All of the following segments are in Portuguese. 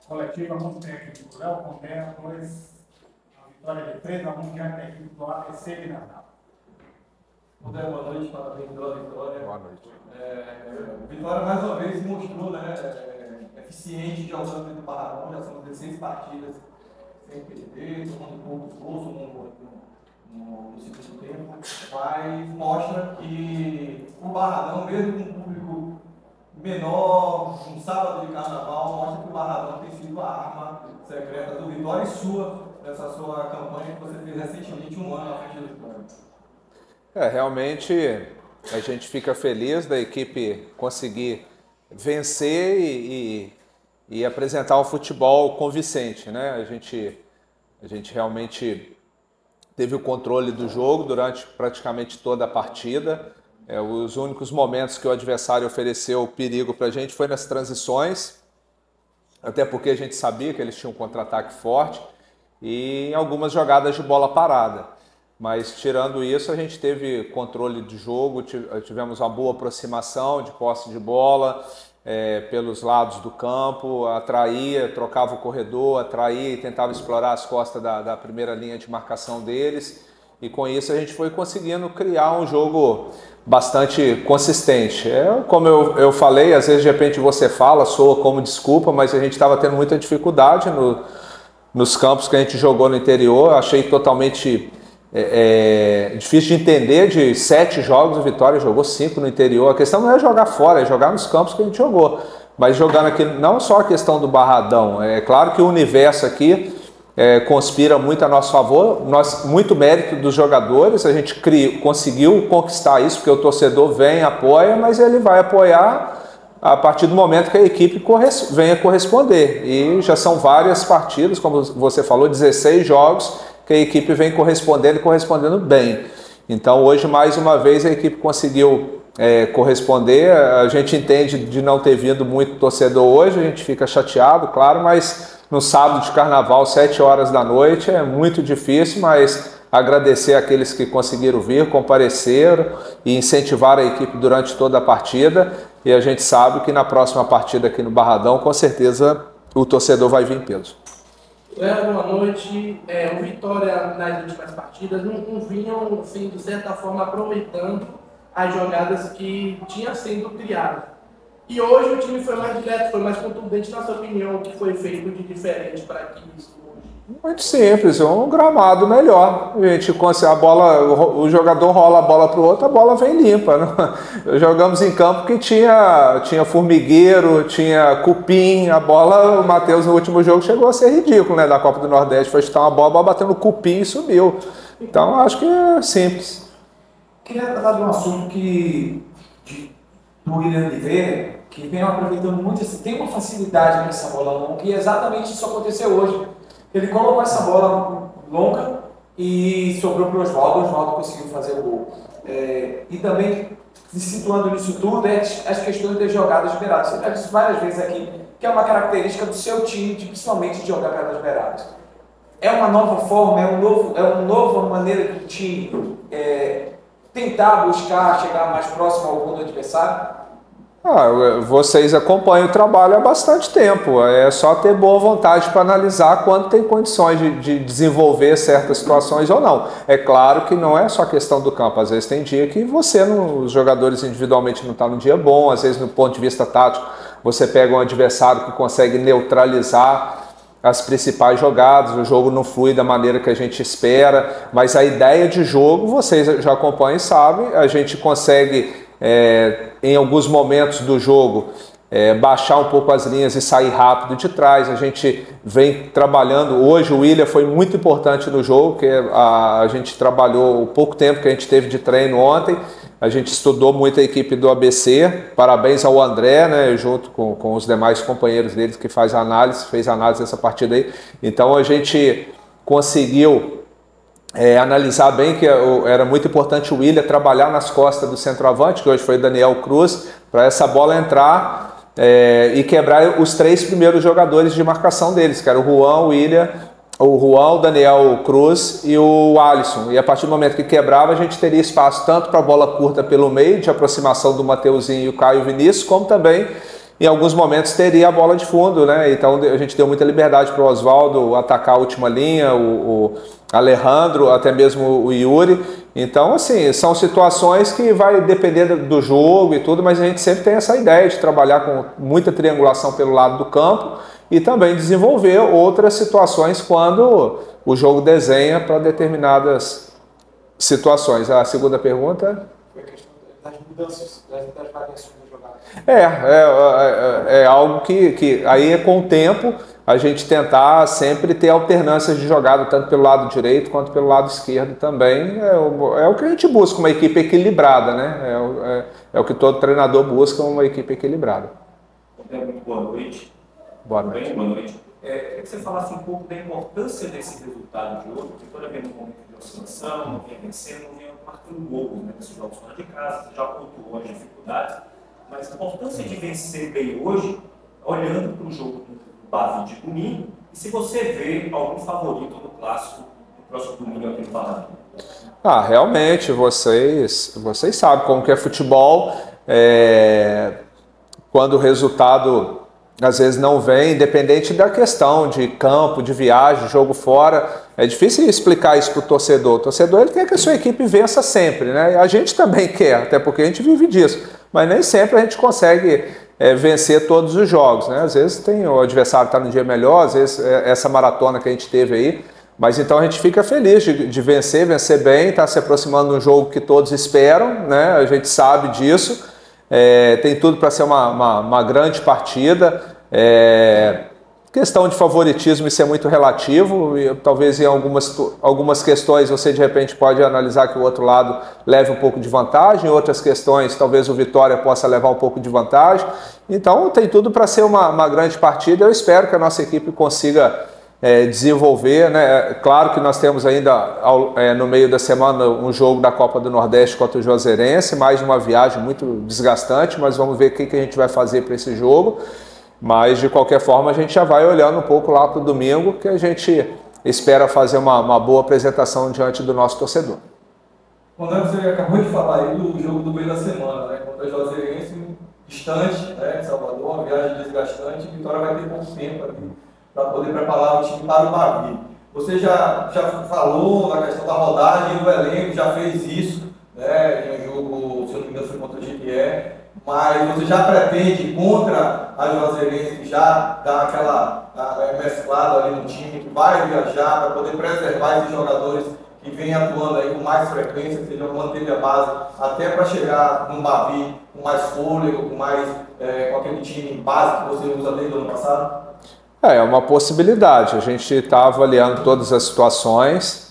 coletiva, como tem aqui do Léo Condé, depois a vitória de 3-1 diante da equipe do ABC de Natal. Boa noite, parabéns pela vitória. Boa noite. Vitória mais uma vez mostrou, né, eficiente de jogando dentro do Barradão, já são 16 partidas sem perder, tomando poucos gols no segundo tempo, mas mostra que o Barradão, mesmo com um público menor, um sábado de carnaval, mostra que o Barradão tem sido a arma secreta do Vitória e sua, nessa sua campanha que você fez recentemente, um ano à frente do Vitória. Realmente a gente fica feliz da equipe conseguir vencer e apresentar um futebol convincente, né? A gente realmente teve o controle do jogo durante praticamente toda a partida. Os únicos momentos que o adversário ofereceu perigo para a gente foi nas transições, até porque a gente sabia que eles tinham um contra-ataque forte e em algumas jogadas de bola parada. Mas tirando isso, a gente teve controle de jogo, tivemos uma boa aproximação de posse de bola pelos lados do campo, atraía, trocava o corredor, atraía e tentava explorar as costas da primeira linha de marcação deles. E com isso a gente foi conseguindo criar um jogo bastante consistente. Como eu falei, às vezes de repente você fala, soa como desculpa, mas a gente estava tendo muita dificuldade nos campos que a gente jogou no interior. Achei totalmente difícil de entender. De 7 jogos, o Vitória jogou 5 no interior. A questão não é jogar fora, é jogar nos campos que a gente jogou. Mas jogando aqui, não só a questão do Barradão, é claro que o universo aqui conspira muito a nosso favor, muito mérito dos jogadores, a gente conseguiu conquistar isso, porque o torcedor vem, apoia, mas ele vai apoiar a partir do momento que a equipe venha corresponder. E já são várias partidas, como você falou, 16 jogos, que a equipe vem correspondendo e correspondendo bem. Então hoje, mais uma vez, a equipe conseguiu corresponder. A gente entende de não ter vindo muito torcedor hoje, a gente fica chateado, claro, mas no sábado de carnaval, 7 horas da noite, é muito difícil, mas agradecer àqueles que conseguiram vir, compareceram e incentivaram a equipe durante toda a partida. E a gente sabe que na próxima partida aqui no Barradão, com certeza, o torcedor vai vir em peso. Léo, boa noite. O Vitória, nas últimas partidas, não vinham, assim, de certa forma, aproveitando as jogadas que tinham sendo criadas. E hoje o time foi mais direto, foi mais contundente. Na sua opinião, o que foi feito de diferente para que isso hoje? Muito simples, um gramado melhor. O jogador rola a bola para o outro, a bola vem limpa. Né? Jogamos em campo que tinha formigueiro, tinha cupim, a bola, o Matheus no último jogo chegou a ser ridículo, né? Da Copa do Nordeste, foi chutar uma bola batendo no cupim e subiu. Então acho que é simples. Queria tratar de um assunto do William Oliveira, que vem aproveitando muito, tem uma facilidade nessa bola longa, e exatamente isso aconteceu hoje. Ele colocou essa bola longa e sobrou para o Oswaldo conseguiu fazer o gol. E também, se situando nisso tudo, as questões das jogadas beiradas. Você já disse várias vezes aqui que é uma característica do seu time, principalmente de jogar pelas beiradas. É uma nova forma, é uma nova maneira do time tentar buscar chegar mais próximo ao gol do adversário? Vocês acompanham o trabalho há bastante tempo, é só ter boa vontade para analisar quando tem condições de desenvolver certas situações ou não. É claro que não é só questão do campo, às vezes tem dia que os jogadores individualmente não estão no dia bom, às vezes no ponto de vista tático você pega um adversário que consegue neutralizar as principais jogadas, o jogo não flui da maneira que a gente espera, mas a ideia de jogo, vocês já acompanham e sabem, a gente consegue em alguns momentos do jogo baixar um pouco as linhas e sair rápido de trás. A gente vem trabalhando, hoje o William foi muito importante no jogo, que a gente trabalhou o pouco tempo que a gente teve de treino ontem, a gente estudou muito a equipe do ABC, parabéns ao André, né, junto com os demais companheiros deles que fez análise dessa partida aí. Então a gente conseguiu analisar bem que era muito importante o William trabalhar nas costas do centroavante, que hoje foi Daniel Cruz, para essa bola entrar e quebrar os 3 primeiros jogadores de marcação deles, que era o Juan, o Daniel Cruz e o Alisson. E a partir do momento que quebrava, a gente teria espaço tanto para a bola curta pelo meio, de aproximação do Mateuzinho e o Caio Vinícius, como também em alguns momentos teria a bola de fundo, né? Então a gente deu muita liberdade para o Oswaldo atacar a última linha, o Alejandro, até mesmo o Yuri. Então, assim, são situações que vai depender do jogo e tudo, mas a gente sempre tem essa ideia de trabalhar com muita triangulação pelo lado do campo e também desenvolver outras situações quando o jogo desenha para determinadas situações. A segunda pergunta? Foi a questão das mudanças, das variações da jogada. É algo que aí com o tempo a gente tentar sempre ter alternâncias de jogada, tanto pelo lado direito quanto pelo lado esquerdo também. É o que a gente busca, uma equipe equilibrada, né? É o que todo treinador busca, uma equipe equilibrada. Boa noite. Boa noite. Boa noite. Queria que você falasse um pouco da importância desse resultado de hoje, porque toda vez no momento de oscilação, não vinha vencendo, não vinha marcando gols, né? Nesses jogos fora de casa, você já pontuou as dificuldades, mas a importância de vencer bem hoje, olhando para o jogo do Bavi de domingo, e se você vê algum favorito no clássico no próximo domingo aqui no Paraná. Realmente, vocês sabem como que é futebol, quando o resultado às vezes não vem, independente da questão de campo, de viagem, jogo fora, é difícil explicar isso para o torcedor. O torcedor ele quer que a sua equipe vença sempre, né? A gente também quer, até porque a gente vive disso, mas nem sempre a gente consegue vencer todos os jogos, né? Às vezes o adversário está no dia melhor, às vezes essa maratona que a gente teve aí, mas então a gente fica feliz de vencer bem, está se aproximando de um jogo que todos esperam, né? A gente sabe disso. Tem tudo para ser uma grande partida. Questão de favoritismo, isso é muito relativo, e talvez em algumas questões você de repente pode analisar que o outro lado leve um pouco de vantagem, em outras questões talvez o Vitória possa levar um pouco de vantagem. Então tem tudo para ser uma grande partida. Eu espero que a nossa equipe consiga desenvolver, né? Claro que nós temos ainda no meio da semana um jogo da Copa do Nordeste contra o Juazeirense, mais uma viagem muito desgastante, mas vamos ver o que a gente vai fazer para esse jogo. Mas de qualquer forma a gente já vai olhando um pouco lá para o domingo, que a gente espera fazer uma boa apresentação diante do nosso torcedor. Quando você acabou de falar aí do jogo do meio da semana, né? Contra o Juazeirense, distante, né, de Salvador, uma viagem desgastante, Vitória vai ter pouco tempo ali para poder preparar o time para o Bavi. Você já falou na questão da rodagem do elenco, já fez isso, né, em um jogo, se eu não me engano, foi contra o GPE, mas você já pretende, contra a Juazeirense, já dar aquela mesclada ali no time, que vai viajar para poder preservar esses jogadores que vêm atuando aí com mais frequência, que sejam manter a base, até para chegar no Bavi com mais fôlego, com aquele time base que você usa desde o ano passado? É uma possibilidade, a gente está avaliando todas as situações,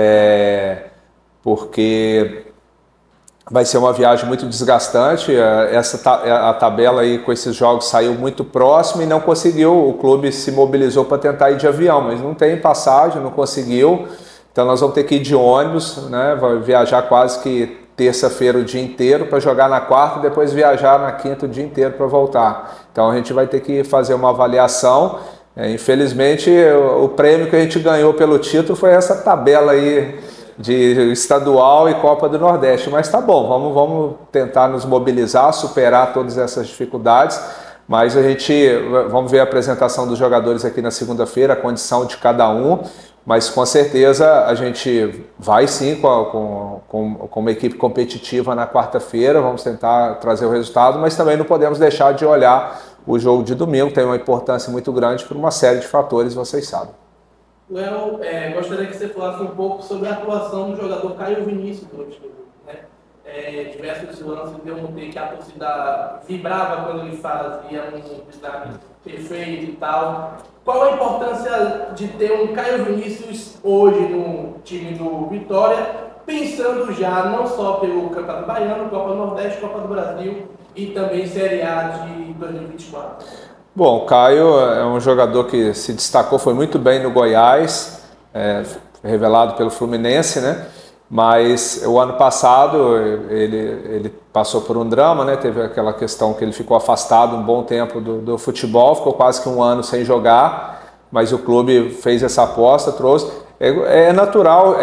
porque vai ser uma viagem muito desgastante. A tabela aí com esses jogos saiu muito próximo e não conseguiu, o clube se mobilizou para tentar ir de avião, mas não tem passagem, não conseguiu, então nós vamos ter que ir de ônibus, né? Vai viajar quase que terça-feira o dia inteiro para jogar na quarta e depois viajar na quinta o dia inteiro para voltar. Então a gente vai ter que fazer uma avaliação. Infelizmente o prêmio que a gente ganhou pelo título foi essa tabela aí de estadual e Copa do Nordeste, mas tá bom, vamos tentar nos mobilizar, superar todas essas dificuldades, mas vamos ver a apresentação dos jogadores aqui na segunda-feira, a condição de cada um, mas com certeza a gente vai sim com uma equipe competitiva na quarta-feira, vamos tentar trazer o resultado, mas também não podemos deixar de olhar o jogo de domingo, tem uma importância muito grande por uma série de fatores, vocês sabem. Léo, gostaria que você falasse um pouco sobre a atuação do jogador Caio Vinícius durante o jogo, né? Diversos lances eu notei que a torcida vibrava quando ele fazia um snap perfeito e tal. Qual a importância de ter um Caio Vinícius hoje no time do Vitória, pensando já não só pelo Campeonato Baiano, Copa do Nordeste, Copa do Brasil e também Série A de 2024? Bom, o Caio é um jogador que se destacou, foi muito bem no Goiás, revelado pelo Fluminense, né? Mas o ano passado ele passou por um drama, né? Teve aquela questão que ele ficou afastado um bom tempo do futebol, ficou quase que um ano sem jogar, mas o clube fez essa aposta, trouxe. É natural,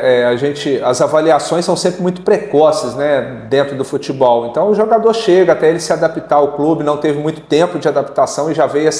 as avaliações são sempre muito precoces, né, dentro do futebol. Então o jogador chega até ele se adaptar ao clube, não teve muito tempo de adaptação e já veio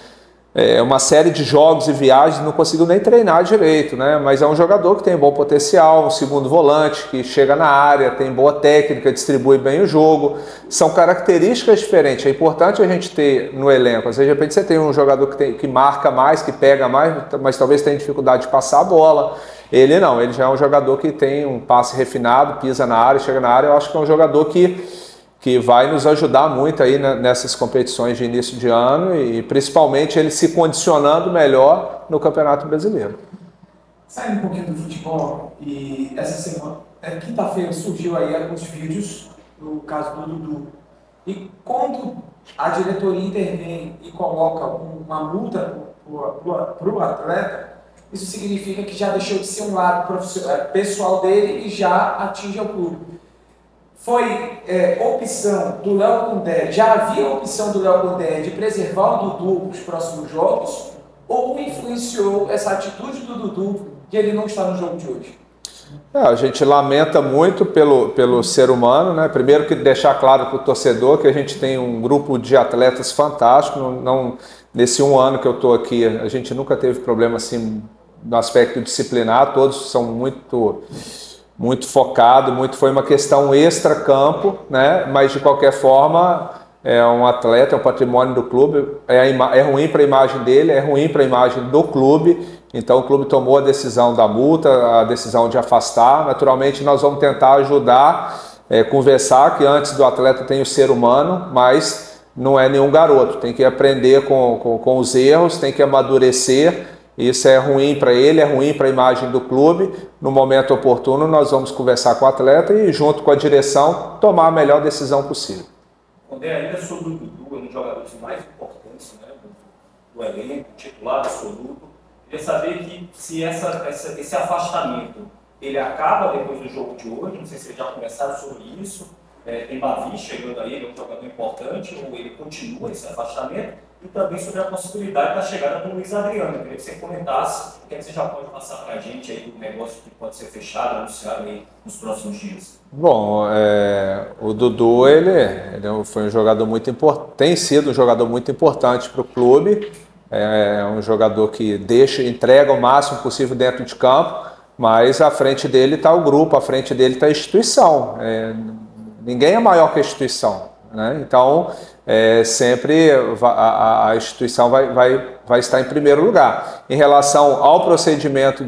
uma série de jogos e viagens, não conseguiu nem treinar direito, né? Mas é um jogador que tem bom potencial, um segundo volante, que chega na área, tem boa técnica, distribui bem o jogo. São características diferentes. É importante a gente ter no elenco. Às vezes, de repente, você tem um jogador que marca mais, que pega mais, mas talvez tenha dificuldade de passar a bola. Ele não, ele já é um jogador que tem um passe refinado, pisa na área, chega na área. Eu acho que é um jogador que vai nos ajudar muito aí nessas competições de início de ano e principalmente ele se condicionando melhor no Campeonato Brasileiro. Saindo um pouquinho do futebol, e essa semana, quinta-feira, surgiu aí alguns vídeos no caso do Dudu. E quando a diretoria intervém e coloca uma multa para o atleta, isso significa que já deixou de ser um lado pessoal dele e já atinge o clube. Foi opção do Léo Condé, já havia opção do Léo Condé de preservar o Dudu nos próximos jogos, ou influenciou essa atitude do Dudu de ele não estar no jogo de hoje? A gente lamenta muito pelo ser humano, né? Primeiro que deixar claro para o torcedor que a gente tem um grupo de atletas fantástico, nesse 1 ano que eu estou aqui, a gente nunca teve problema assim no aspecto disciplinar, todos são muito focado, foi uma questão extra-campo, né? Mas de qualquer forma é um atleta, é um patrimônio do clube, é ruim para a imagem dele, é ruim para a imagem do clube, então o clube tomou a decisão da multa, a decisão de afastar. Naturalmente nós vamos tentar ajudar, conversar que antes do atleta tem o ser humano, mas não é nenhum garoto, tem que aprender com os erros, tem que amadurecer. Isso é ruim para ele, é ruim para a imagem do clube. No momento oportuno, nós vamos conversar com o atleta e, junto com a direção, tomar a melhor decisão possível. Condé, ainda sobre o Dudu, é um dos jogadores mais importantes, né, do elenco, titular absoluto. Queria saber se esse afastamento ele acaba depois do jogo de hoje. Não sei se vocês já conversaram sobre isso. Tem Bavi chegando aí, ele é um jogador importante, ou ele continua esse afastamento. E também sobre a possibilidade da chegada do Luiz Adriano. Eu queria que você comentasse, o que você já pode passar para a gente aí do negócio que pode ser fechado, anunciado aí nos próximos dias. Bom, o Dudu foi um jogador muito importante, tem sido um jogador muito importante para o clube. É um jogador que entrega o máximo possível dentro de campo, mas à frente dele está o grupo, à frente dele está a instituição. Ninguém é maior que a instituição, né? Então sempre a instituição vai estar em primeiro lugar. Em relação ao procedimento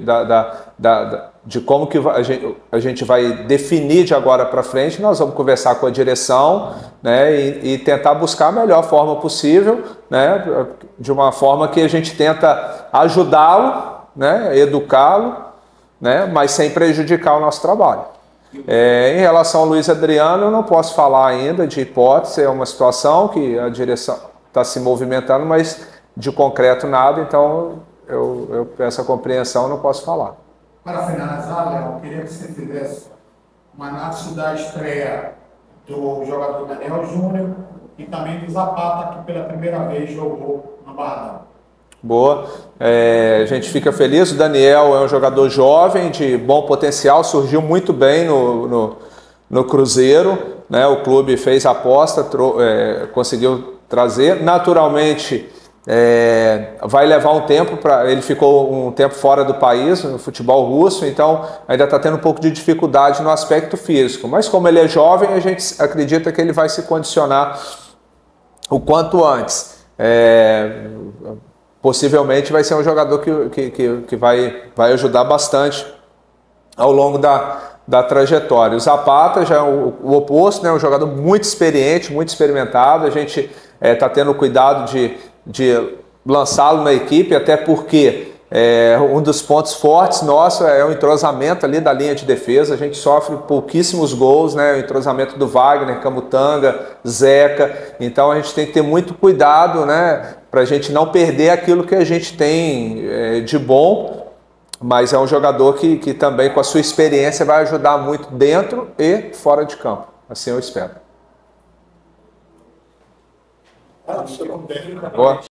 de como que a gente vai definir de agora para frente, nós vamos conversar com a direção, né, e tentar buscar a melhor forma possível, né, de uma forma que a gente tenta ajudá-lo, né, educá-lo, né, mas sem prejudicar o nosso trabalho. Em relação ao Luiz Adriano, eu não posso falar ainda de hipótese, é uma situação que a direção está se movimentando, mas de concreto nada, então eu peço a compreensão, não posso falar. Para finalizar, Léo, eu queria que você fizesse uma análise da estreia do jogador Daniel Júnior e também do Zapata, que pela primeira vez jogou no Barradão. Boa, a gente fica feliz. O Daniel é um jogador jovem, de bom potencial, surgiu muito bem no Cruzeiro, né? O clube fez a aposta, conseguiu trazer. Naturalmente, vai levar um tempo, ele ficou um tempo fora do país, no futebol russo, então ainda está tendo um pouco de dificuldade no aspecto físico. Mas como ele é jovem, a gente acredita que ele vai se condicionar o quanto antes. Possivelmente vai ser um jogador que vai ajudar bastante ao longo da trajetória. O Zapata já é o oposto, né? Um jogador muito experiente, muito experimentado. A gente está tendo cuidado de lançá-lo na equipe, até porque um dos pontos fortes nosso é o entrosamento ali da linha de defesa. A gente sofre pouquíssimos gols, né? O entrosamento do Wagner, Camutanga, Zeca. Então a gente tem que ter muito cuidado, né? Para a gente não perder aquilo que a gente tem de bom, mas é um jogador que também, com a sua experiência, vai ajudar muito dentro e fora de campo. Assim eu espero. Boa.